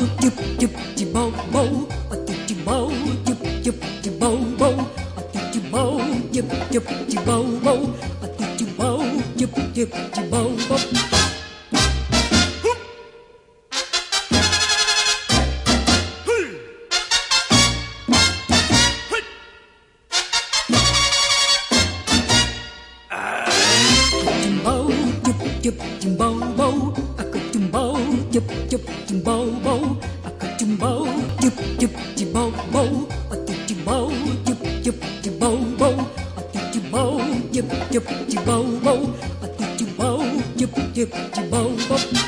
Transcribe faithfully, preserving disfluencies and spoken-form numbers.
chip chip chibau bau, atu chibau chip chip chibau bau, atu chibau chip chip chibau bau, atu chibau chip chip chibau bau. Chip cimbau bau, aku cimbau, chip chip cimbau bau, aku cimbau, chip chip cimbau bau, aku cimbau, chip chip cimbau bau, aku cimbau, chip chip cimbau bau, aku cimbau, chip chip cimbau bau.